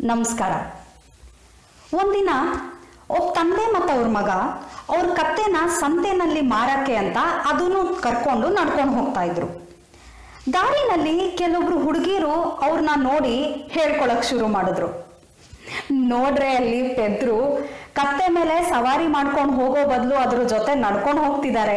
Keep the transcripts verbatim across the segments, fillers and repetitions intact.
ನಮಸ್ಕಾರ. ಒಂದಿನ ಒಬ್ಬ ತಂದೆ ಮತ್ತು ಅವ್ರ ಮಗ ಅವ್ರ ಕತ್ತೆನ ಸಂತೆನಲ್ಲಿ ಮಾರಕ್ಕೆ ಅಂತ ಅದನ್ನು ಕರ್ಕೊಂಡು ನಡ್ಕೊಂಡು ಹೋಗ್ತಾ ಇದ್ರು. ದಾರಿನಲ್ಲಿ ಕೆಲವೊಬ್ರು ಹುಡುಗಿರು ಅವ್ರನ್ನ ನೋಡಿ ಹೇಳ್ಕೊಳಕ್ ಶುರು ಮಾಡಿದ್ರು. ನೋಡ್ರೆ ಅಲ್ಲಿ ಪೆದ್ರು ಕತ್ತೆ ಮೇಲೆ ಸವಾರಿ ಮಾಡ್ಕೊಂಡು ಹೋಗೋ ಬದಲು ಅದ್ರ ಜೊತೆ ನಡ್ಕೊಂಡು ಹೋಗ್ತಿದ್ದಾರೆ.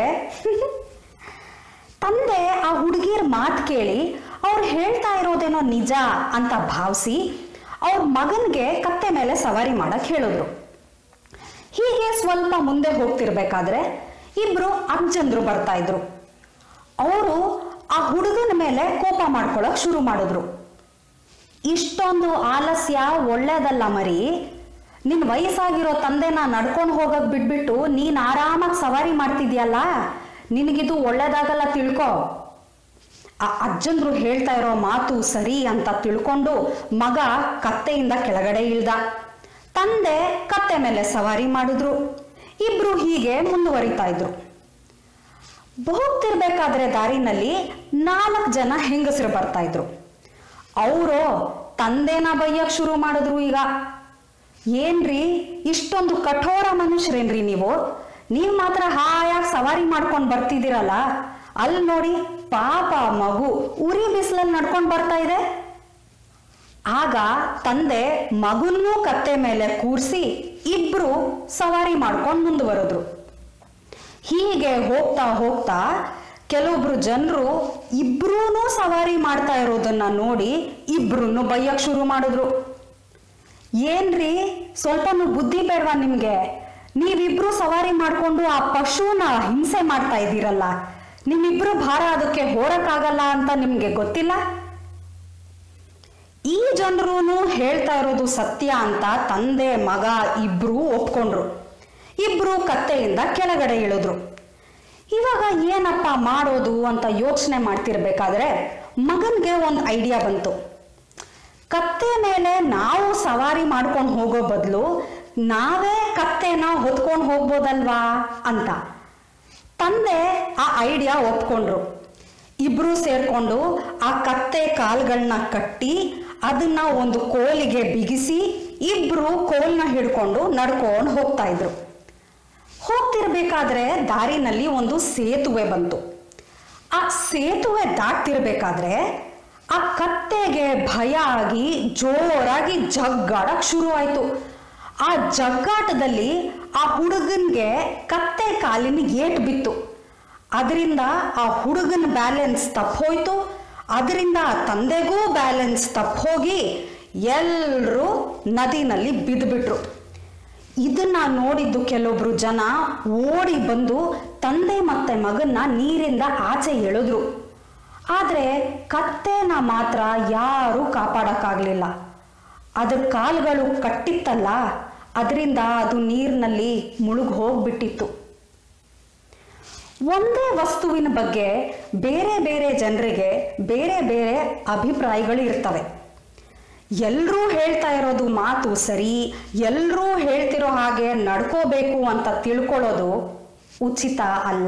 ತಂದೆ ಆ ಹುಡುಗಿರ್ ಮಾತು ಕೇಳಿ ಅವ್ರು ಹೇಳ್ತಾ ಇರೋದೇನೋ ನಿಜ ಅಂತ ಭಾವಿಸಿ ಅವ್ರ ಮಗನ್ಗೆ ಕತ್ತೆ ಮೇಲೆ ಸವಾರಿ ಮಾಡಕ್ ಹೇಳಿದ್ರು. ಹೀಗೆ ಸ್ವಲ್ಪ ಮುಂದೆ ಹೋಗ್ತಿರ್ಬೇಕಾದ್ರೆ ಇಬ್ರು ಅಜ್ಜಂದ್ರು ಬರ್ತಾ ಇದ್ರು. ಅವರು ಆ ಹುಡುಗನ ಮೇಲೆ ಕೋಪ ಮಾಡ್ಕೊಳಕ್ ಶುರು ಮಾಡಿದ್ರು. ಇಷ್ಟೊಂದು ಆಲಸ್ಯ ಒಳ್ಳೇದಲ್ಲ ಮರಿ, ನಿನ್ ವಯಸ್ಸಾಗಿರೋ ತಂದೆನ ನಡ್ಕೊಂಡು ಹೋಗಕ್ ಬಿಟ್ಬಿಟ್ಟು ನೀನ್ ಆರಾಮಾಗಿ ಸವಾರಿ ಮಾಡ್ತಿದ್ಯಲ್ಲ, ನಿನಗಿದು ಒಳ್ಳೇದಾಗಲ್ಲ ತಿಳ್ಕೊ. ಆ ಅಜ್ಜಂದ್ರು ಹೇಳ್ತಾ ಇರೋ ಮಾತು ಸರಿ ಅಂತ ತಿಳ್ಕೊಂಡು ಮಗ ಕತ್ತೆಯಿಂದ ಕೆಳಗಡೆ ಇಳ್ದ. ತಂದೆ ಕತ್ತೆ ಮೇಲೆ ಸವಾರಿ ಮಾಡಿದ್ರು. ಇಬ್ರು ಹೀಗೆ ಮುಂದುವರಿತಾ ಇದ್ರು. ಹೋಗ್ತಿರ್ಬೇಕಾದ್ರೆ ದಾರಿನಲ್ಲಿ ನಾಲ್ಕು ಜನ ಹೆಂಗಸರು ಬರ್ತಾ ಇದ್ರು. ಅವರು ತಂದೆನ ಬೈಯಕ್ ಶುರು ಮಾಡಿದ್ರು. ಈಗ ಏನ್ರಿ ಇಷ್ಟೊಂದು ಕಠೋರ ಮನುಷ್ಯರೇನ್ರಿ ನೀವು, ನೀವು ಮಾತ್ರ ಹಾಯಾಗಿ ಸವಾರಿ ಮಾಡ್ಕೊಂಡು ಬರ್ತಿದ್ದೀರಲ್ಲ, ಅಲ್ಲಿ ನೋಡಿ ಪಾಪ ಮಗು ಉರಿ ಬಿಸಿಲಲ್ಲಿ ನಡ್ಕೊಂಡು ಬರ್ತಾ ಇದೆ. ಆಗ ತಂದೆ ಮಗುನ್ನೂ ಕತ್ತೆ ಮೇಲೆ ಕೂರಿಸಿ ಇಬ್ರು ಸವಾರಿ ಮಾಡ್ಕೊಂಡು ಮುಂದುವರೆದ್ರು. ಹೀಗೆ ಹೋಗ್ತಾ ಹೋಗ್ತಾ ಕೆಲವೊಬ್ರು ಜನರು ಇಬ್ರೂ ಸವಾರಿ ಮಾಡ್ತಾ ಇರೋದನ್ನ ನೋಡಿ ಇಬ್ರು ಬೈಯಕ್ ಶುರು ಮಾಡಿದ್ರು. ಏನ್ರಿ ಸ್ವಲ್ಪನೂ ಬುದ್ಧಿ ಬೇಡವಾ ನಿಮ್ಗೆ, ನೀವಿಬ್ರು ಸವಾರಿ ಮಾಡ್ಕೊಂಡು ಆ ಪಶುನ ಹಿಂಸೆ ಮಾಡ್ತಾ ಇದ್ದೀರಲ್ಲ, ನಿಮ್ಮಿಬ್ರು ಭಾರ ಅದಕ್ಕೆ ಹೋರಕ್ಕಾಗಲ್ಲ ಅಂತ ನಿಮ್ಗೆ ಗೊತ್ತಿಲ್ಲ? ಈ ಜನರು ಹೇಳ್ತಾ ಇರೋದು ಸತ್ಯ ಅಂತ ತಂದೆ ಮಗ ಇಬ್ರು ಒಪ್ಕೊಂಡ್ರು. ಇಬ್ರು ಕತ್ತೆಯಿಂದ ಕೆಳಗಡೆ ಇಳಿದ್ರು. ಇವಾಗ ಏನಪ್ಪ ಮಾಡೋದು ಅಂತ ಯೋಚನೆ ಮಾಡ್ತಿರ್ಬೇಕಾದ್ರೆ ಮಗನ್ಗೆ ಒಂದು ಐಡಿಯಾ ಬಂತು. ಕತ್ತೆ ಮೇಲೆ ನಾವು ಸವಾರಿ ಮಾಡ್ಕೊಂಡು ಹೋಗೋ ಬದಲು ನಾವೇ ಕತ್ತೆನ ಹೊತ್ಕೊಂಡು ಹೋಗ್ಬೋದಲ್ವಾ ಅಂತ ತಂದೆ ಆ ಐಡಿಯಾ ಒಪ್ಕೊಂಡ್ರು. ಇಬ್ರು ಸೇರ್ಕೊಂಡು ಆ ಕತ್ತೆ ಕಾಲ್ಗಳನ್ನ ಕಟ್ಟಿ ಅದನ್ನ ಒಂದು ಕೋಲಿಗೆ ಬಿಗಿಸಿ ಇಬ್ರು ಕೋಲ್ನ ಹಿಡ್ಕೊಂಡು ನಡ್ಕೊಂಡು ಹೋಗ್ತಾ ಇದ್ರು. ಹೋಗ್ತಿರ್ಬೇಕಾದ್ರೆ ದಾರಿನಲ್ಲಿ ಒಂದು ಸೇತುವೆ ಬಂತು. ಆ ಸೇತುವೆ ದಾಟ್ತಿರ್ಬೇಕಾದ್ರೆ ಆ ಕತ್ತೆಗೆ ಭಯ ಆಗಿ ಜೋರಾಗಿ ಜಗ್ಗಾಡಕ್ ಶುರು ಆಯ್ತು. ಆ ಜಗ್ಗಾಟದಲ್ಲಿ ಆ ಹುಡುಗನ್ಗೆ ಕತ್ತೆ ಕಾಲಿನ ಏಟು ಬಿತ್ತು. ಅದರಿಂದ ಆ ಹುಡುಗನ ಬ್ಯಾಲೆನ್ಸ್ ತಪ್ಪೋಯ್ತು. ಅದರಿಂದ ಆ ತಂದೆಗೂ ಬ್ಯಾಲೆನ್ಸ್ ತಪ್ಪೋಗಿ ಎಲ್ಲರೂ ನದಿನಲ್ಲಿ ಬಿದ್ದುಬಿಟ್ರು. ಇದನ್ನ ನೋಡಿದ್ದು ಕೆಲವೊಬ್ರು ಜನ ಓಡಿ ಬಂದು ತಂದೆ ಮತ್ತೆ ಮಗನ್ನ ನೀರಿಂದ ಆಚೆ ಎಳೆದ್ರು. ಆದ್ರೆ ಕತ್ತೆನ ಮಾತ್ರ ಯಾರೂ ಕಾಪಾಡಕ್ಕಾಗ್ಲಿಲ್ಲ. ಅದ್ರ ಕಾಲುಗಳು ಕಟ್ಟಿತ್ತಲ್ಲ, ಅದರಿಂದ ಅದು ನೀರಿನಲ್ಲಿ ಮುಳುಗಿ ಹೋಗ್ಬಿಟ್ಟಿತ್ತು. ಒಂದೇ ವಸ್ತುವಿನ ಬಗ್ಗೆ ಬೇರೆ ಬೇರೆ ಜನರಿಗೆ ಬೇರೆ ಬೇರೆ ಅಭಿಪ್ರಾಯಗಳು ಇರ್ತವೆ. ಎಲ್ಲರೂ ಹೇಳ್ತಾ ಇರೋದು ಮಾತು ಸರಿ, ಎಲ್ಲರೂ ಹೇಳ್ತಿರೋ ಹಾಗೆ ನಡ್ಕೋಬೇಕು ಅಂತ ತಿಳ್ಕೊಳ್ಳೋದು ಉಚಿತ ಅಲ್ಲ.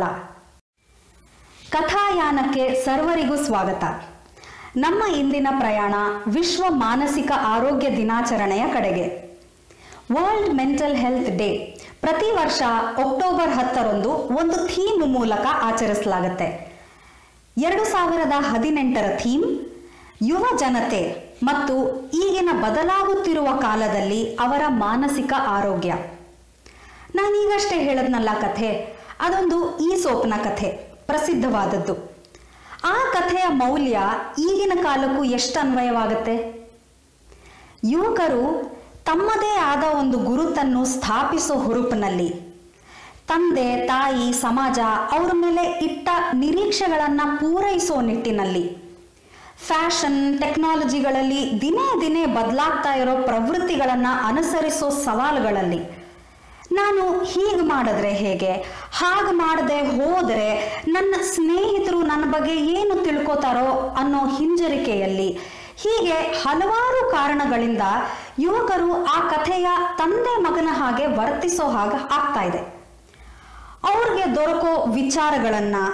ಕಥಾಯಾನಕ್ಕೆ ಸರ್ವರಿಗೂ ಸ್ವಾಗತ. ನಮ್ಮ ಇಂದಿನ ಪ್ರಯಾಣ ವಿಶ್ವ ಮಾನಸಿಕ ಆರೋಗ್ಯ ದಿನಾಚರಣೆಯ ಕಡೆಗೆ. ವರ್ಲ್ಡ್ ಮೆಂಟಲ್ ಹೆಲ್ತ್ ಡೇ ಪ್ರತಿ ವರ್ಷ ಅಕ್ಟೋಬರ್ ಹತ್ತರಂದು ಒಂದು ಥೀಮ್ ಮೂಲಕ ಆಚರಿಸಲಾಗುತ್ತೆ. ಎರಡು ಸಾವಿರದ ಹದಿನೆಂಟರ ಥೀಮ್ ಯುವ ಜನತೆ ಮತ್ತು ಈಗಿನ ಬದಲಾಗುತ್ತಿರುವ ಕಾಲದಲ್ಲಿ ಅವರ ಮಾನಸಿಕ ಆರೋಗ್ಯ. ನಾನೀಗಷ್ಟೇ ಹೇಳದ್ನಲ್ಲ ಕಥೆ, ಅದೊಂದು ಈಸೋಪ್ನ ಕಥೆ, ಪ್ರಸಿದ್ಧವಾದದ್ದು. ಆ ಕಥೆಯ ಮೌಲ್ಯ ಈಗಿನ ಕಾಲಕ್ಕೂ ಎಷ್ಟು ಅನ್ವಯವಾಗುತ್ತೆ? ಯುವಕರು ತಮ್ಮದೇ ಆದ ಒಂದು ಗುರುತನ್ನು ಸ್ಥಾಪಿಸೋ ಹುರುಪಿನಲ್ಲಿ ತಂದೆ ತಾಯಿ ಸಮಾಜ ಅವರ ಮೇಲೆ ಇಟ್ಟ ನಿರೀಕ್ಷೆಗಳನ್ನು ಪೂರೈಸೋ ನಿಟ್ಟಿನಲ್ಲಿ ಫ್ಯಾಷನ್ ಟೆಕ್ನಾಲಜಿಗಳಲ್ಲಿ ದಿನೇ ದಿನೇ ಬದಲಾಗ್ತಾ ಇರೋ ಪ್ರವೃತ್ತಿಗಳನ್ನು ಅನುಸರಿಸೋ ಸವಾಲುಗಳಲ್ಲಿ ನಾನು ಹೀಗೆ ಮಾಡಿದ್ರೆ ಹೇಗೆ, ಹಾಗೆ ಮಾಡದೆ ಹೋದರೆ ನನ್ನ ಸ್ನೇಹಿತರು ನನ್ನ ಬಗ್ಗೆ ಏನು ತಿಳ್ಕೋತಾರೋ ಅನ್ನೋ ಹಿಂಜರಿಕೆಯಲ್ಲಿ, ಹೀಗೆ ಹಲವಾರು ಕಾರಣಗಳಿಂದ ಯುವಕರು ಆ ಕಥೆಯ ತಂದೆ ಮಗನ ಹಾಗೆ ವರ್ತಿಸೋ ಹಾಗೆ ಆಗ್ತಾ ಇದೆ. ಅವ್ರಿಗೆ ದೊರಕೋ ವಿಚಾರಗಳನ್ನ,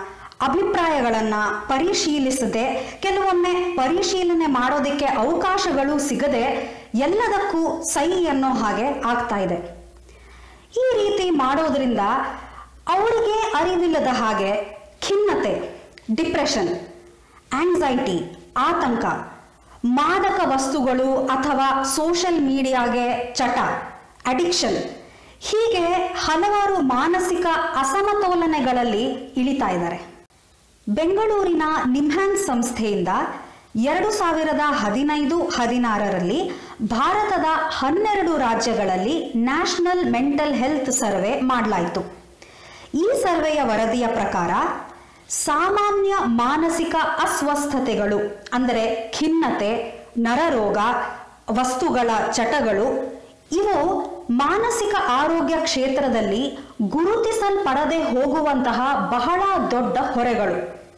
ಅಭಿಪ್ರಾಯಗಳನ್ನು ಪರಿಶೀಲಿಸದೆ, ಕೆಲವೊಮ್ಮೆ ಪರಿಶೀಲನೆ ಮಾಡೋದಕ್ಕೆ ಅವಕಾಶಗಳು ಸಿಗದೆ ಎಲ್ಲದಕ್ಕೂ ಸೈ ಅನ್ನೋ ಹಾಗೆ ಆಗ್ತಾ ಇದೆ. ಈ ರೀತಿ ಮಾಡೋದ್ರಿಂದ ಅವರಿಗೆ ಅರಿವಿಲ್ಲದ ಹಾಗೆ ಖಿನ್ನತೆ, ಡಿಪ್ರೆಷನ್, ಆಂಗ್ಸೈಟಿ, ಆತಂಕ, ಮಾದಕ ವಸ್ತುಗಳು ಅಥವಾ ಸೋಷಿಯಲ್ ಮೀಡಿಯಾಗೆ ಚಟ, ಅಡಿಕ್ಷನ್, ಹೀಗೆ ಹಲವಾರು ಮಾನಸಿಕ ಅಸಮತೋಲನೆಗಳಲ್ಲಿ ಇಳಿತಾ ಇದ್ದಾರೆ. ಬೆಂಗಳೂರಿನ ನಿಮ್ಹಾನ್ಸ್ ಸಂಸ್ಥೆಯಿಂದ ಎರಡು ಸಾವಿರದ ಹದಿನೈದು ಹದಿನಾರರಲ್ಲಿ ಭಾರತದ ಹನ್ನೆರಡು ರಾಜ್ಯಗಳಲ್ಲಿ ನ್ಯಾಷನಲ್ ಮೆಂಟಲ್ ಹೆಲ್ತ್ ಸರ್ವೆ ಮಾಡಲಾಯಿತು. ಈ ಸರ್ವೆಯ ವರದಿಯ ಪ್ರಕಾರ ಸಾಮಾನ್ಯ ಮಾನಸಿಕ ಅಸ್ವಸ್ಥತೆಗಳು ಅಂದರೆ ಖಿನ್ನತೆ, ನರರೋಗ, ವಸ್ತುಗಳ ಚಟಗಳು ಇವು ಮಾನಸಿಕ ಆರೋಗ್ಯ ಕ್ಷೇತ್ರದಲ್ಲಿ ಗುರುತಿಸಲ್ಪಡದೆ ಹೋಗುವಂತಹ ಬಹಳ ದೊಡ್ಡ ಹೊರೆಗಳು.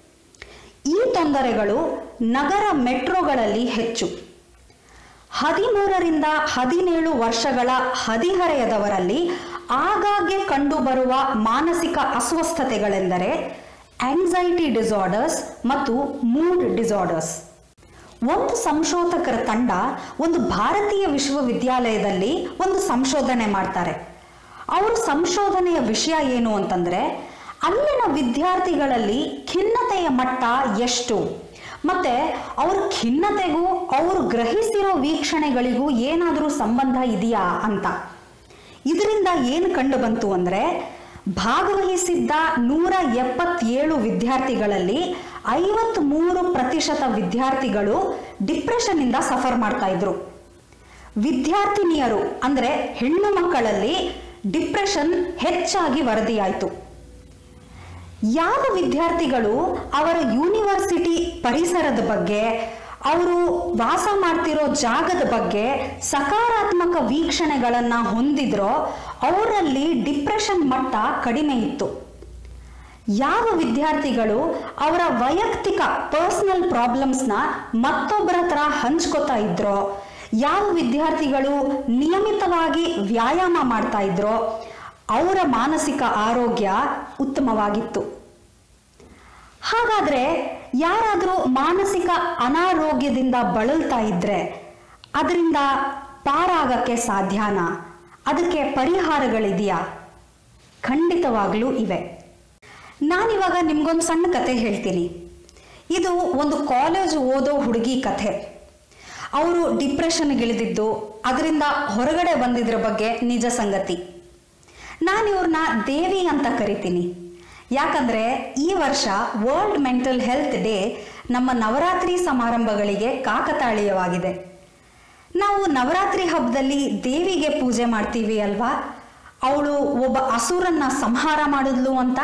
ಈ ತೊಂದರೆಗಳು ನಗರ ಮೆಟ್ರೋಗಳಲ್ಲಿ ಹೆಚ್ಚು. ಹದಿಮೂರರಿಂದ ಹದಿನೇಳು ವರ್ಷಗಳ ಹದಿಹರೆಯದವರಲ್ಲಿ ಆಗಾಗ್ಗೆ ಕಂಡುಬರುವ ಮಾನಸಿಕ ಅಸ್ವಸ್ಥತೆಗಳೆಂದರೆ ಆಂಗ್ಸೈಟಿ ಡಿಸಾರ್ಡರ್ಸ್ ಮತ್ತು ಮೂಡ್ ಡಿಸಾರ್ಡರ್ಸ್. ಒಂದು ಸಂಶೋಧಕರ ತಂಡ ಒಂದು ಭಾರತೀಯ ವಿಶ್ವವಿದ್ಯಾಲಯದಲ್ಲಿ ಒಂದು ಸಂಶೋಧನೆ ಮಾಡ್ತಾರೆ. ಅವರ ಸಂಶೋಧನೆಯ ವಿಷಯ ಏನು ಅಂತಂದ್ರೆ, ಅಲ್ಲಿನ ವಿದ್ಯಾರ್ಥಿಗಳಲ್ಲಿ ಖಿನ್ನತೆಯ ಮಟ್ಟ ಎಷ್ಟು ಮತ್ತೆ ಅವ್ರ ಖಿನ್ನತೆಗೂ ಅವರು ಗ್ರಹಿಸಿರೋ ವೀಕ್ಷಣೆಗಳಿಗೂ ಏನಾದರೂ ಸಂಬಂಧ ಇದೆಯಾ ಅಂತ. ಇದರಿಂದ ಏನು ಕಂಡು ಬಂತು ಅಂದ್ರೆ, ಭಾಗವಹಿಸಿದ್ದ ನೂರ ಎಪ್ಪತ್ತೇಳು ವಿದ್ಯಾರ್ಥಿಗಳಲ್ಲಿ ಐವತ್ತ್ ಮೂರು ಪ್ರತಿಶತ ವಿದ್ಯಾರ್ಥಿಗಳು ಡಿಪ್ರೆಷನ್ ಇಂದ ಸಫರ್ ಮಾಡ್ತಾ ಇದ್ರು. ವಿದ್ಯಾರ್ಥಿನಿಯರು ಅಂದ್ರೆ ಹೆಣ್ಣು ಮಕ್ಕಳಲ್ಲಿ ಡಿಪ್ರೆಷನ್ ಹೆಚ್ಚಾಗಿ ವರದಿಯಾಯಿತು. ಯಾವ ವಿದ್ಯಾರ್ಥಿಗಳು ಅವರ ಯೂನಿವರ್ಸಿಟಿ ಪರಿಸರದ ಬಗ್ಗೆ, ಅವರು ವಾಸ ಮಾಡ್ತಿರೋ ಜಾಗದ ಬಗ್ಗೆ ಸಕಾರಾತ್ಮಕ ವೀಕ್ಷಣೆಗಳನ್ನು ಹೊಂದಿದ್ರೋ ಅವರಲ್ಲಿ ಡಿಪ್ರೆಷನ್ ಮಟ್ಟ ಕಡಿಮೆ ಇತ್ತು. ಯಾವ ವಿದ್ಯಾರ್ಥಿಗಳು ಅವರ ವೈಯಕ್ತಿಕ ಪರ್ಸನಲ್ ಪ್ರಾಬ್ಲಮ್ಸ್ನ ಮತ್ತೊಬ್ಬರ ಹತ್ರ ಹಂಚ್ಕೋತಾ ಇದ್ರೋ, ಯಾವ ವಿದ್ಯಾರ್ಥಿಗಳು ನಿಯಮಿತವಾಗಿ ವ್ಯಾಯಾಮ ಮಾಡ್ತಾ ಇದ್ರೋ ಅವರ ಮಾನಸಿಕ ಆರೋಗ್ಯ ಉತ್ತಮವಾಗಿತ್ತು. ಹಾಗಾದ್ರೆ ಯಾರಾದರೂ ಮಾನಸಿಕ ಅನಾರೋಗ್ಯದಿಂದ ಬಳಲ್ತಾ ಇದ್ರೆ ಅದರಿಂದ ಪಾರಾಗಕ್ಕೆ ಸಾಧ್ಯನಾ? ಅದಕ್ಕೆ ಪರಿಹಾರಗಳಿದೆಯಾ? ಖಂಡಿತವಾಗ್ಲೂ ಇವೆ. ನಾನಿವಾಗ ನಿಮ್ಗೊಂದು ಸಣ್ಣ ಕತೆ ಹೇಳ್ತೀನಿ. ಇದು ಒಂದು ಕಾಲೇಜ್ ಓದೋ ಹುಡುಗಿ ಕಥೆ. ಅವರು ಡಿಪ್ರೆಷನ್ಗಿಳಿದಿದ್ದು, ಅದರಿಂದ ಹೊರಗಡೆ ಬಂದಿದ್ರ ಬಗ್ಗೆ ನಿಜ ಸಂಗತಿ. ನಾನು ಇವ್ರನ್ನ ದೇವಿ ಅಂತ ಕರಿತೀನಿ. ಯಾಕಂದ್ರೆ ಈ ವರ್ಷ ವರ್ಲ್ಡ್ ಮೆಂಟಲ್ ಹೆಲ್ತ್ ಡೇ ನಮ್ಮ ನವರಾತ್ರಿ ಸಮಾರಂಭಗಳಿಗೆ ಕಾಕತಾಳೀಯವಾಗಿದೆ. ನಾವು ನವರಾತ್ರಿ ಹಬ್ಬದಲ್ಲಿ ದೇವಿಗೆ ಪೂಜೆ ಮಾಡ್ತೀವಿ ಅಲ್ವಾ? ಅವಳು ಒಬ್ಬ ಅಸುರನ್ನ ಸಂಹಾರ ಮಾಡಿದ್ಲು ಅಂತ.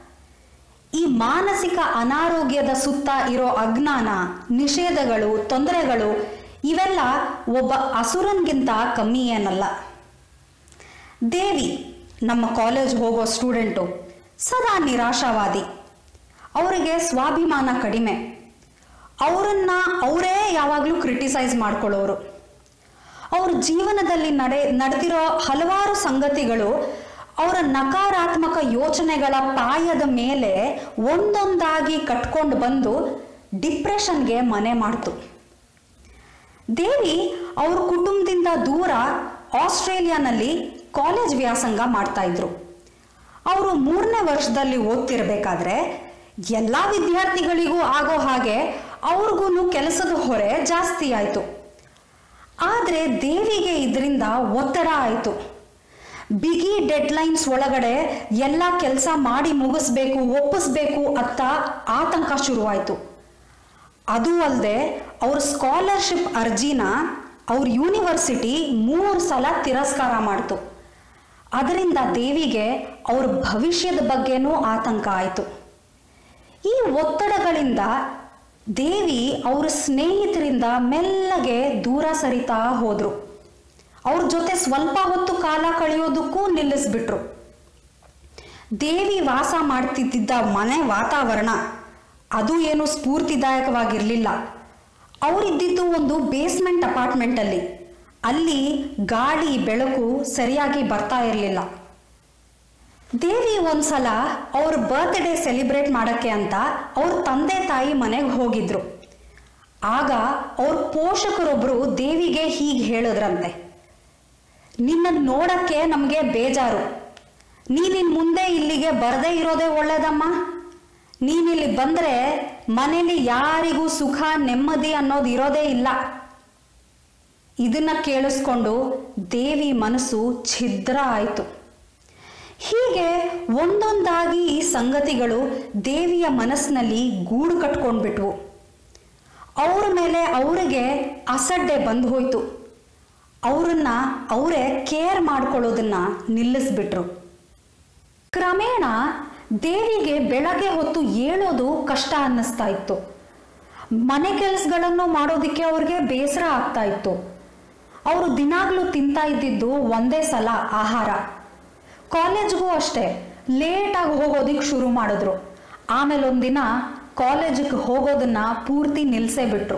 ಈ ಮಾನಸಿಕ ಅನಾರೋಗ್ಯದ ಸುತ್ತ ಇರೋ ಅಜ್ಞಾನ, ನಿಷೇಧಗಳು, ತೊಂದರೆಗಳು ಇವೆಲ್ಲ ಒಬ್ಬ ಅಸುರನ್ಗಿಂತ ಕಮ್ಮಿ ಏನಲ್ಲ. ದೇವಿ ನಮ್ಮ ಕಾಲೇಜ್ ಹೋಗೋ ಸ್ಟೂಡೆಂಟು, ಸದಾ ನಿರಾಶಾವಾದಿ, ಅವರಿಗೆ ಸ್ವಾಭಿಮಾನ ಕಡಿಮೆ, ಅವರನ್ನ ಅವರೇ ಯಾವಾಗಲೂ ಕ್ರಿಟಿಸೈಸ್ ಮಾಡ್ಕೊಳ್ಳೋರು. ಅವ್ರ ಜೀವನದಲ್ಲಿ ನಡೆ ನಡೆದಿರೋ ಹಲವಾರು ಸಂಗತಿಗಳು ಅವರ ನಕಾರಾತ್ಮಕ ಯೋಚನೆಗಳ ಪಾಯದ ಮೇಲೆ ಒಂದೊಂದಾಗಿ ಕಟ್ಕೊಂಡು ಬಂದು ಡಿಪ್ರೆಷನ್ಗೆ ಮನೆ ಮಾಡ್ತು. ದೇವಿ ಅವ್ರ ಕುಟುಂಬದಿಂದ ದೂರ ಆಸ್ಟ್ರೇಲಿಯಾನಲ್ಲಿ ಕಾಲೇಜ್ ವ್ಯಾಸಂಗ ಮಾಡ್ತಾ ಇದ್ರು. ಅವರು ಮೂರನೇ ವರ್ಷದಲ್ಲಿ ಓದ್ತಿರ್ಬೇಕಾದ್ರೆ ಎಲ್ಲ ವಿದ್ಯಾರ್ಥಿಗಳಿಗೂ ಆಗೋ ಹಾಗೆ ಅವ್ರಿಗೂ ಕೆಲಸದ ಹೊರೆ ಜಾಸ್ತಿ ಆಯಿತು. ಆದರೆ ದೇವಿಗೆ ಇದರಿಂದ ಒತ್ತಡ ಆಯಿತು. ಬಿಗಿ ಡೆಡ್ಲೈನ್ಸ್ ಒಳಗಡೆ ಎಲ್ಲ ಕೆಲಸ ಮಾಡಿ ಮುಗಿಸ್ಬೇಕು, ಒಪ್ಪಿಸ್ಬೇಕು ಅಂತ ಆತಂಕ ಶುರುವಾಯಿತು. ಅದು ಅಲ್ಲದೆ ಅವ್ರ ಸ್ಕಾಲರ್ಶಿಪ್ ಅರ್ಜಿನ ಅವ್ರ ಯೂನಿವರ್ಸಿಟಿ ಮೂರು ಸಲ ತಿರಸ್ಕಾರ ಮಾಡಿತು. ಅದರಿಂದ ದೇವಿಗೆ ಅವ್ರ ಭವಿಷ್ಯದ ಬಗ್ಗೆನೂ ಆತಂಕ ಆಯಿತು. ಈ ಒತ್ತಡಗಳಿಂದ ದೇವಿ ಅವ್ರ ಸ್ನೇಹಿತರಿಂದ ಮೆಲ್ಲಗೆ ದೂರ ಸರಿತಾ ಹೋದ್ರು. ಅವ್ರ ಜೊತೆ ಸ್ವಲ್ಪ ಹೊತ್ತು ಕಾಲ ಕಳೆಯೋದಕ್ಕೂ ನಿಲ್ಲಿಸ್ಬಿಟ್ರು. ದೇವಿ ವಾಸ ಮಾಡ್ತಿದ್ದ ಮನೆ ವಾತಾವರಣ ಅದು ಏನು ಸ್ಫೂರ್ತಿದಾಯಕವಾಗಿರಲಿಲ್ಲ. ಅವರಿದ್ದಿದ್ದು ಒಂದು ಬೇಸ್ಮೆಂಟ್ ಅಪಾರ್ಟ್ಮೆಂಟಲ್ಲಿ. ಅಲ್ಲಿ ಗಾಳಿ ಬೆಳಕು ಸರಿಯಾಗಿ ಬರ್ತಾ ಇರಲಿಲ್ಲ. ದೇವಿ ಒಂದ್ಸಲ ಅವ್ರ ಬರ್ತ್ಡೇ ಸೆಲಿಬ್ರೇಟ್ ಮಾಡೋಕ್ಕೆ ಅಂತ ಅವ್ರ ತಂದೆ ತಾಯಿ ಮನೆಗೆ ಹೋಗಿದ್ರು. ಆಗ ಅವ್ರ ಪೋಷಕರೊಬ್ಬರು ದೇವಿಗೆ ಹೀಗೆ ಹೇಳಿದ್ರಂತೆ, ನಿನ್ನನ್ನು ನೋಡಕ್ಕೆ ನಮಗೆ ಬೇಜಾರು, ನೀನಿನ್ ಮುಂದೆ ಇಲ್ಲಿಗೆ ಬರದೇ ಇರೋದೇ ಒಳ್ಳೇದಮ್ಮ. ನೀನಿಲ್ಲಿ ಬಂದರೆ ಮನೇಲಿ ಯಾರಿಗೂ ಸುಖ ನೆಮ್ಮದಿ ಅನ್ನೋದು ಇರೋದೇ ಇಲ್ಲ. ಇದನ್ನ ಕೇಳಿಸ್ಕೊಂಡು ದೇವಿ ಮನಸ್ಸು ಛಿದ್ರ ಆಯಿತು. ಹೀಗೆ ಒಂದೊಂದಾಗಿ ಈ ಸಂಗತಿಗಳು ದೇವಿಯ ಮನಸ್ಸಿನಲ್ಲಿ ಗೂಡು ಕಟ್ಕೊಂಡ್ಬಿಟ್ವು. ಅವ್ರ ಮೇಲೆ ಅವರಿಗೆ ಅಸಡ್ಡೆ ಬಂದು ಹೋಯ್ತು. ಅವರನ್ನ ಅವರೇ ಕೇರ್ ಮಾಡ್ಕೊಳ್ಳೋದನ್ನ ನಿಲ್ಲಿಸ್ಬಿಟ್ರು. ಕ್ರಮೇಣ ದೇವಿಗೆ ಬೆಳಗ್ಗೆ ಹೊತ್ತು ಏಳೋದು ಕಷ್ಟ ಅನ್ನಿಸ್ತಾ ಇತ್ತು. ಮನೆ ಕೆಲಸಗಳನ್ನು ಮಾಡೋದಕ್ಕೆ ಅವ್ರಿಗೆ ಬೇಸರ ಆಗ್ತಾ ಇತ್ತು. ಅವರು ದಿನಾಗ್ಲೂ ತಿಂತಾ ಇದ್ದಿದ್ದು ಒಂದೇ ಸಲ ಆಹಾರ. ಕಾಲೇಜ್ಗೂ ಅಷ್ಟೇ ಲೇಟಾಗಿ ಹೋಗೋದಿಕ್ಕೆ ಶುರು ಮಾಡಿದ್ರು. ಆಮೇಲೆ ಒಂದಿನ ಕಾಲೇಜಿಗೆ ಹೋಗೋದನ್ನ ಪೂರ್ತಿ ನಿಲ್ಲಿಸೇ ಬಿಟ್ರು.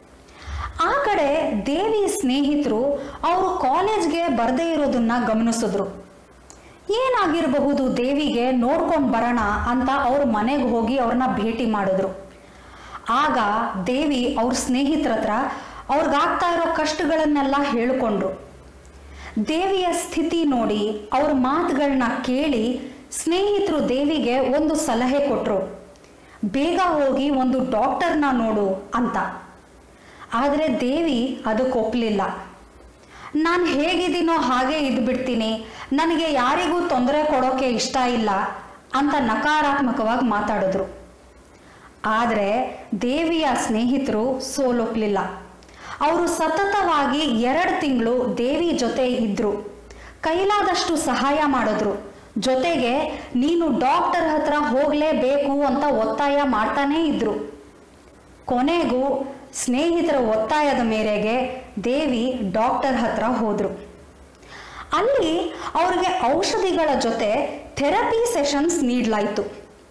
ಆ ಕಡೆ ದೇವಿ ಸ್ನೇಹಿತರು ಅವರು ಕಾಲೇಜ್ಗೆ ಬರದೇ ಇರೋದನ್ನ ಗಮನಿಸಿದ್ರು. ಏನಾಗಿರಬಹುದು ದೇವಿಗೆ ನೋಡ್ಕೊಂಡು ಬರೋಣ ಅಂತ ಅವ್ರ ಮನೆಗೆ ಹೋಗಿ ಅವ್ರನ್ನ ಭೇಟಿ ಮಾಡಿದ್ರು. ಆಗ ದೇವಿ ಅವ್ರ ಸ್ನೇಹಿತರ ಹತ್ರ ಅವ್ರಿಗಾಗ್ತಾ ಇರೋ ಕಷ್ಟಗಳನ್ನೆಲ್ಲ ಹೇಳಿಕೊಂಡ್ರು. ದೇವಿಯ ಸ್ಥಿತಿ ನೋಡಿ ಅವ್ರ ಮಾತುಗಳನ್ನ ಕೇಳಿ ಸ್ನೇಹಿತರು ದೇವಿಗೆ ಒಂದು ಸಲಹೆ ಕೊಟ್ಟರು, ಬೇಗ ಹೋಗಿ ಒಂದು ಡಾಕ್ಟರ್ನ ನೋಡು ಅಂತ. ಆದರೆ ದೇವಿ ಅದಕ್ಕೆ ಒಪ್ಪಲಿಲ್ಲ. ನಾನು ಹೇಗಿದ್ದೀನೋ ಹಾಗೆ ಇದ್ಬಿಡ್ತೀನಿ, ನನಗೆ ಯಾರಿಗೂ ತೊಂದರೆ ಕೊಡೋಕೆ ಇಷ್ಟ ಇಲ್ಲ ಅಂತ ನಕಾರಾತ್ಮಕವಾಗಿ ಮಾತಾಡಿದ್ರು. ಆದರೆ ದೇವಿಯ ಸ್ನೇಹಿತರು ಸೋಲೊಪ್ಪಲಿಲ್ಲ. ಅವರು ಸತತವಾಗಿ ಎರಡು ತಿಂಗಳು ದೇವಿ ಜೊತೆ ಇದ್ರು. ಕೈಲಾದಷ್ಟು ಸಹಾಯ ಮಾಡಿದ್ರು. ಜೊತೆಗೆ ನೀನು ಡಾಕ್ಟರ್ ಹತ್ರ ಹೋಗಲೇಬೇಕು ಅಂತ ಒತ್ತಾಯ ಮಾಡ್ತಾನೇ ಇದ್ರು. ಕೊನೆಗೂ ಸ್ನೇಹಿತರ ಒತ್ತಾಯದ ಮೇರೆಗೆ ದೇವಿ ಡಾಕ್ಟರ್ ಹತ್ರ ಹೋದ್ರು. ಅಲ್ಲಿ ಅವ್ರಿಗೆ ಔಷಧಿಗಳ ಜೊತೆ ಥೆರಪಿ ಸೆಷನ್ಸ್ ನೀಡಲಾಯಿತು.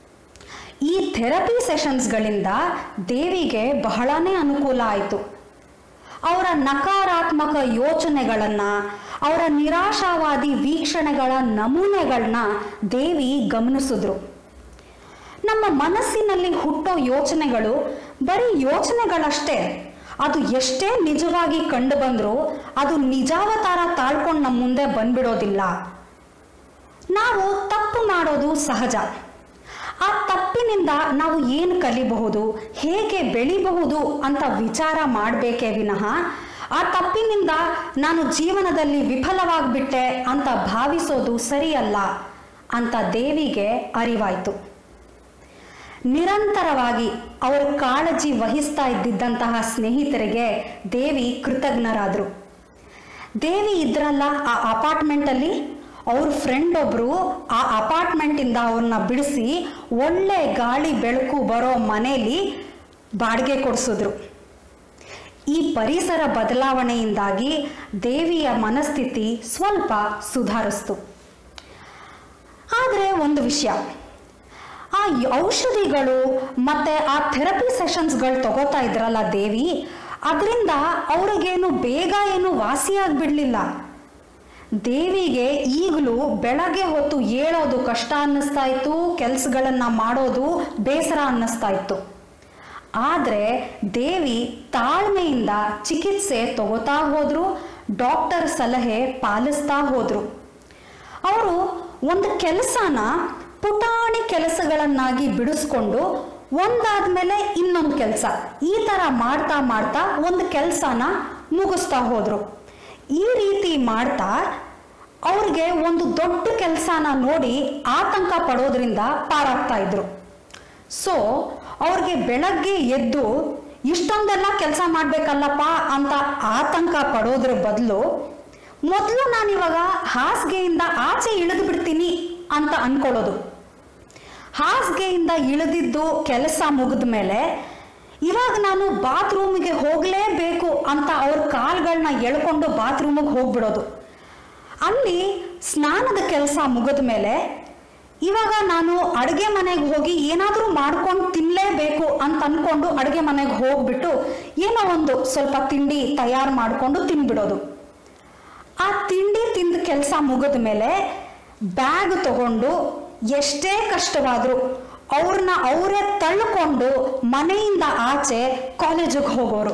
ಈ ಥೆರಪಿ ಸೆಷನ್ಸ್ಗಳಿಂದ ದೇವಿಗೆ ಬಹಳನೇ ಅನುಕೂಲ ಆಯಿತು. ಅವರ ನಕಾರಾತ್ಮಕ ಯೋಚನೆಗಳನ್ನು, ಅವರ ನಿರಾಶಾವಾದಿ ವೀಕ್ಷಣೆಗಳ ನಮೂನೆಗಳನ್ನ ದೇವಿ ಗಮನಿಸಿದ್ರು. ನಮ್ಮ ಮನಸ್ಸಿನಲ್ಲಿ ಹುಟ್ಟೋ ಯೋಚನೆಗಳು ಬರೀ ಯೋಚನೆಗಳಷ್ಟೇ. ಅದು ಎಷ್ಟೇ ನಿಜವಾಗಿ ಕಂಡು ಬಂದರೂ ಅದು ನಿಜಾವತಾರ ತಾಳ್ಕೊಂಡು ನಮ್ಮ ಮುಂದೆ ಬಂದ್ಬಿಡೋದಿಲ್ಲ. ನಾವು ತಪ್ಪು ಮಾಡೋದು ಸಹಜ. ಆ ತಪ್ಪಿನಿಂದ ನಾವು ಏನು ಕಲಿಬಹುದು, ಹೇಗೆ ಬೆಳಿಬಹುದು ಅಂತ ವಿಚಾರ ಮಾಡಬೇಕೇ ವಿನಃ ಆ ತಪ್ಪಿನಿಂದ ನಾನು ಜೀವನದಲ್ಲಿ ವಿಫಲವಾಗಿಬಿಟ್ಟೆ ಅಂತ ಭಾವಿಸೋದು ಸರಿಯಲ್ಲ ಅಂತ ದೇವಿಗೆ ಅರಿವಾಯಿತು. ನಿರಂತರವಾಗಿ ಅವರ ಕಾಳಜಿ ವಹಿಸ್ತಾ ಇದ್ದಿದ್ದಂತಹ ಸ್ನೇಹಿತರಿಗೆ ದೇವಿ ಕೃತಜ್ಞರಾದರು. ದೇವಿ ಇದ್ರಲ್ಲ ಆ ಅಪಾರ್ಟ್ಮೆಂಟಲ್ಲಿ, ಅವ್ರ ಫ್ರೆಂಡ್ ಒಬ್ರು ಆ ಅಪಾರ್ಟ್ಮೆಂಟಿಂದ ಅವ್ರನ್ನ ಬಿಡಿಸಿ ಒಳ್ಳೆ ಗಾಳಿ ಬೆಳಕು ಬರೋ ಮನೆಯಲ್ಲಿ ಬಾಡಿಗೆ ಕೊಡಿಸಿದ್ರು. ಈ ಪರಿಸರ ಬದಲಾವಣೆಯಿಂದಾಗಿ ದೇವಿಯ ಮನಸ್ಥಿತಿ ಸ್ವಲ್ಪ ಸುಧಾರಿಸ್ತು. ಆದರೆ ಒಂದು ವಿಷಯ, ಆ ಔಷಧಿಗಳು ಮತ್ತೆ ಆ ಥೆರಪಿ ಸೆಷನ್ಸ್ಗಳು ತಗೋತಾ ಇದ್ರಲ್ಲ ದೇವಿ, ಅದರಿಂದ ಅವ್ರಿಗೇನು ಬೇಗ ಏನು ವಾಸಿಯಾಗ್ಬಿಡ್ಲಿಲ್ಲ. ದೇವಿಗೆ ಈಗಲೂ ಬೆಳಗ್ಗೆ ಹೊತ್ತು ಏಳೋದು ಕಷ್ಟ ಅನ್ನಿಸ್ತಾ ಇತ್ತು, ಕೆಲಸಗಳನ್ನ ಮಾಡೋದು ಬೇಸರ ಅನ್ನಿಸ್ತಾ ಇತ್ತು. ಆದರೆ ದೇವಿ ತಾಳ್ಮೆಯಿಂದ ಚಿಕಿತ್ಸೆ ತಗೋತಾ ಹೋದ್ರು, ಡಾಕ್ಟರ್ ಸಲಹೆ ಪಾಲಿಸ್ತಾ ಹೋದ್ರು. ಅವರು ಒಂದು ಕೆಲಸನ ಪುಟಾಣಿ ಕೆಲಸಗಳನ್ನಾಗಿ ಬಿಡಿಸ್ಕೊಂಡು ಒಂದಾದ್ಮೇಲೆ ಇನ್ನೊಂದು ಕೆಲಸ ಈ ಥರ ಮಾಡ್ತಾ ಮಾಡ್ತಾ ಒಂದು ಕೆಲಸನ ಮುಗಿಸ್ತಾ ಹೋದ್ರು. ಈ ರೀತಿ ಮಾಡ್ತಾ ಅವ್ರಿಗೆ ಒಂದು ದೊಡ್ಡ ಕೆಲಸನ ನೋಡಿ ಆತಂಕ ಪಡೋದ್ರಿಂದ ಪಾರಾಗ್ತಾ ಇದ್ರು. ಸೊ ಅವ್ರಿಗೆ ಬೆಳಗ್ಗೆ ಎದ್ದು ಇಷ್ಟೊಂದೆಲ್ಲ ಕೆಲಸ ಮಾಡ್ಬೇಕಲ್ಲಪ್ಪ ಅಂತ ಆತಂಕ ಪಡೋದ್ರ ಬದಲು ಮೊದಲು ನಾನಿವಾಗ ಹಾಸಿಗೆಯಿಂದ ಆಚೆ ಇಳಿದು ಬಿಡ್ತೀನಿ ಅಂತ ಅನ್ಕೊಳ್ಳೋದು. ಹಾಸಿಗೆಯಿಂದ ಇಳಿದಿದ್ದು ಕೆಲಸ ಮುಗಿದ ಮೇಲೆ ಇವಾಗ ನಾನು ಬಾತ್ರೂಮಿಗೆ ಹೋಗಲೇಬೇಕು ಅಂತ ಅವ್ರ ಕಾಲ್ಗಳನ್ನ ಎಳ್ಕೊಂಡು ಬಾತ್ರೂಮಿಗೆ ಹೋಗ್ಬಿಡೋದು. ಅಲ್ಲಿ ಸ್ನಾನದ ಕೆಲಸ ಮುಗಿದ ಮೇಲೆ ಇವಾಗ ನಾನು ಅಡುಗೆ ಮನೆಗೆ ಹೋಗಿ ಏನಾದರೂ ಮಾಡ್ಕೊಂಡು ತಿನ್ನಲೇಬೇಕು ಅಂತ ಅಂದ್ಕೊಂಡು ಅಡುಗೆ ಮನೆಗೆ ಹೋಗ್ಬಿಟ್ಟು ಏನೋ ಒಂದು ಸ್ವಲ್ಪ ತಿಂಡಿ ತಯಾರು ಮಾಡಿಕೊಂಡು ತಿನ್ಬಿಡೋದು. ಆ ತಿಂಡಿ ತಿಂದ ಕೆಲಸ ಮುಗಿದ ಮೇಲೆ ಬ್ಯಾಗ್ ತಗೊಂಡು ಎಷ್ಟೇ ಕಷ್ಟವಾದರೂ ಅವ್ರನ್ನ ಅವರೇ ತಳ್ಕೊಂಡು ಮನೆಯಿಂದ ಆಚೆ ಕಾಲೇಜಿಗೆ ಹೋಗೋರು.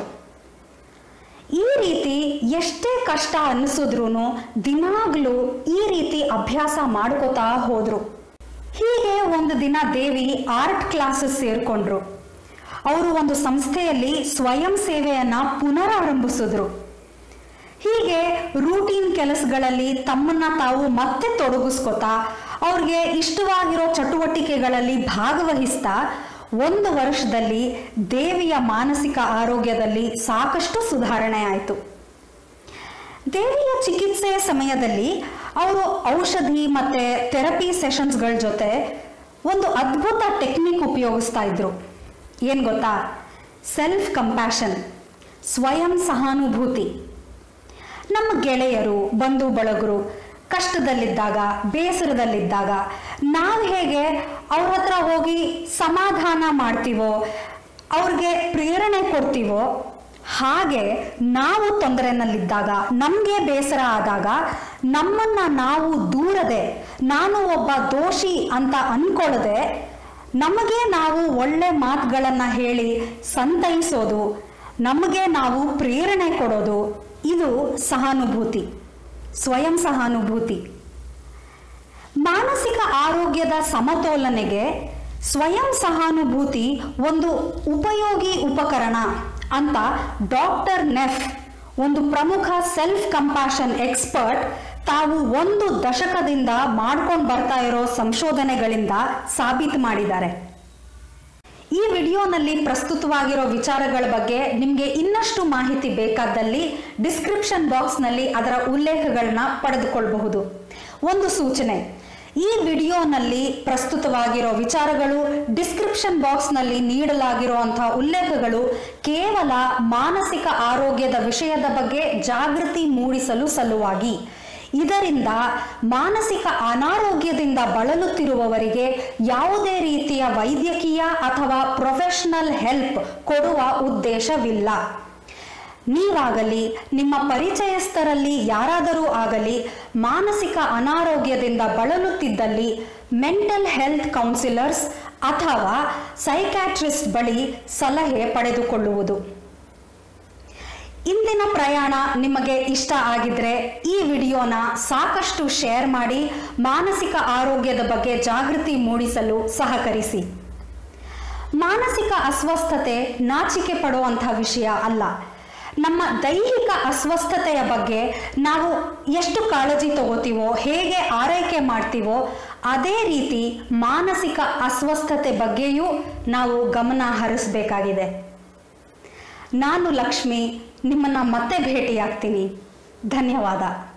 ಈ ರೀತಿ ಎಷ್ಟೇ ಕಷ್ಟ ಅನ್ನಿಸಿದ್ರು ದಿನಾಗ್ಲೂ ಈ ರೀತಿ ಅಭ್ಯಾಸ ಮಾಡ್ಕೋತಾ ಹೋದ್ರು. ಹೀಗೆ ಒಂದು ದಿನ ದೇವಿ ಆರ್ಟ್ ಕ್ಲಾಸಸ್ ಸೇರ್ಕೊಂಡ್ರು. ಅವರು ಒಂದು ಸಂಸ್ಥೆಯಲ್ಲಿ ಸ್ವಯಂ ಸೇವೆಯನ್ನ ಪುನರಾರಂಭಿಸಿದ್ರು. ಹೀಗೆ ರೂಟೀನ್ ಕೆಲಸಗಳಲ್ಲಿ ತಮ್ಮನ್ನ ತಾವು ಮತ್ತೆ ತೊಡಗಿಸ್ಕೊತಾ ಅವ್ರಿಗೆ ಇಷ್ಟವಾಗಿರೋ ಚಟುವಟಿಕೆಗಳಲ್ಲಿ ಭಾಗವಹಿಸ್ತಾ ಒಂದು ವರ್ಷದಲ್ಲಿ ದೇವಿಯ ಮಾನಸಿಕ ಆರೋಗ್ಯದಲ್ಲಿ ಸಾಕಷ್ಟು ಸುಧಾರಣೆ ಆಯಿತು. ದೇವಿಯ ಚಿಕಿತ್ಸೆಯ ಸಮಯದಲ್ಲಿ ಅವರು ಔಷಧಿ ಮತ್ತೆ ಥೆರಪಿ ಸೆಷನ್ಸ್ಗಳ ಜೊತೆ ಒಂದು ಅದ್ಭುತ ಟೆಕ್ನಿಕ್ ಉಪಯೋಗಿಸ್ತಾ ಇದ್ರು. ಏನು ಗೊತ್ತಾ? ಸೆಲ್ಫ್ ಕಂಪ್ಯಾಷನ್, ಸ್ವಯಂ ಸಹಾನುಭೂತಿ. ನಮ್ಮ ಗೆಳೆಯರು, ಬಂಧು ಬಳಗರು ಕಷ್ಟದಲ್ಲಿದ್ದಾಗ, ಬೇಸರದಲ್ಲಿದ್ದಾಗ ನಾವು ಹೇಗೆ ಅವ್ರ ಹತ್ರ ಹೋಗಿ ಸಮಾಧಾನ ಮಾಡ್ತೀವೋ, ಅವ್ರಿಗೆ ಪ್ರೇರಣೆ ಕೊಡ್ತೀವೋ, ಹಾಗೆ ನಾವು ತೊಂದರೆನಲ್ಲಿದ್ದಾಗ, ನಮಗೆ ಬೇಸರ ಆದಾಗ ನಮ್ಮನ್ನ ನಾವು ದೂರದೆ, ನಾನು ಒಬ್ಬ ದೋಷಿ ಅಂತ ಅನ್ಕೊಳ್ಳದೆ ನಮಗೆ ನಾವು ಒಳ್ಳೆ ಮಾತುಗಳನ್ನು ಹೇಳಿ ಸಂತೈಸೋದು, ನಮಗೆ ನಾವು ಪ್ರೇರಣೆ ಕೊಡೋದು, ಇದು ಸಹಾನುಭೂತಿ, ಸ್ವಯಂ ಸಹಾನುಭೂತಿ. ಮಾನಸಿಕ ಆರೋಗ್ಯದ ಸಮತೋಲನೆಗೆ ಸ್ವಯಂ ಸಹಾನುಭೂತಿ ಒಂದು ಉಪಯೋಗಿ ಉಪಕರಣ ಅಂತ ಡಾಕ್ಟರ್ ನೆಫ್, ಒಂದು ಪ್ರಮುಖ ಸೆಲ್ಫ್ ಕಂಪ್ಯಾಷನ್ ಎಕ್ಸ್ಪರ್ಟ್, ತಾವು ಒಂದು ದಶಕದಿಂದ ಮಾಡ್ಕೊಂಡು ಬರ್ತಾ ಇರೋ ಸಂಶೋಧನೆಗಳಿಂದ ಸಾಬೀತು ಮಾಡಿದ್ದಾರೆ. ಈ ವಿಡಿಯೋನಲ್ಲಿ ಪ್ರಸ್ತುತವಾಗಿರೋ ವಿಚಾರಗಳ ಬಗ್ಗೆ ನಿಮಗೆ ಇನ್ನಷ್ಟು ಮಾಹಿತಿ ಬೇಕಾದಲ್ಲಿ ಡಿಸ್ಕ್ರಿಪ್ಷನ್ ಬಾಕ್ಸ್ನಲ್ಲಿ ಅದರ ಉಲ್ಲೇಖಗಳನ್ನ ಪಡೆದುಕೊಳ್ಳಬಹುದು. ಒಂದು ಸೂಚನೆ, ಈ ವಿಡಿಯೋನಲ್ಲಿ ಪ್ರಸ್ತುತವಾಗಿರೋ ವಿಚಾರಗಳು, ಡಿಸ್ಕ್ರಿಪ್ಷನ್ ಬಾಕ್ಸ್ನಲ್ಲಿ ನೀಡಲಾಗಿರುವಂತಹ ಉಲ್ಲೇಖಗಳು ಕೇವಲ ಮಾನಸಿಕ ಆರೋಗ್ಯದ ವಿಷಯದ ಬಗ್ಗೆ ಜಾಗೃತಿ ಮೂಡಿಸಲು ಸಲುವಾಗಿ. ಇದರಿಂದ ಮಾನಸಿಕ ಅನಾರೋಗ್ಯದಿಂದ ಬಳಲುತ್ತಿರುವವರಿಗೆ ಯಾವುದೇ ರೀತಿಯ ವೈದ್ಯಕೀಯ ಅಥವಾ ಪ್ರೊಫೆಷನಲ್ ಹೆಲ್ಪ್ ಕೊಡುವ ಉದ್ದೇಶವಿಲ್ಲ. ನೀವಾಗಲಿ, ನಿಮ್ಮ ಪರಿಚಯಸ್ಥರಲ್ಲಿ ಯಾರಾದರೂ ಆಗಲಿ ಮಾನಸಿಕ ಅನಾರೋಗ್ಯದಿಂದ ಬಳಲುತ್ತಿದ್ದಲ್ಲಿ ಮೆಂಟಲ್ ಹೆಲ್ತ್ ಕೌನ್ಸಿಲರ್ಸ್ ಅಥವಾ ಸೈಕ್ಯಾಟ್ರಿಸ್ಟ್ ಬಳಿ ಸಲಹೆ ಪಡೆದುಕೊಳ್ಳುವುದು. ಇಂದಿನ ಪ್ರಯಾಣ ನಿಮಗೆ ಇಷ್ಟ ಆಗಿದ್ರೆ ಈ ವಿಡಿಯೋನ ಸಾಕಷ್ಟು ಶೇರ್ ಮಾಡಿ ಮಾನಸಿಕ ಆರೋಗ್ಯದ ಬಗ್ಗೆ ಜಾಗೃತಿ ಮೂಡಿಸಲು ಸಹಕರಿಸಿ. ಮಾನಸಿಕ ಅಸ್ವಸ್ಥತೆ ನಾಚಿಕೆ ಪಡುವಂಥ ವಿಷಯ ಅಲ್ಲ. ನಮ್ಮ ದೈಹಿಕ ಅಸ್ವಸ್ಥತೆಯ ಬಗ್ಗೆ ನಾವು ಎಷ್ಟು ಕಾಳಜಿ ತಗೋತೀವೋ, ಹೇಗೆ ಆರೈಕೆ ಮಾಡ್ತೀವೋ, ಅದೇ ರೀತಿ ಮಾನಸಿಕ ಅಸ್ವಸ್ಥತೆ ಬಗ್ಗೆಯೂ ನಾವು ಗಮನ ಹರಿಸಬೇಕಾಗಿದೆ. ನಾನು ಲಕ್ಷ್ಮಿ, ನಿಮ್ಮನ್ನ ಮತ್ತೆ ಭೇಟಿಯಾಗ್ತೀನಿ. ಧನ್ಯವಾದ.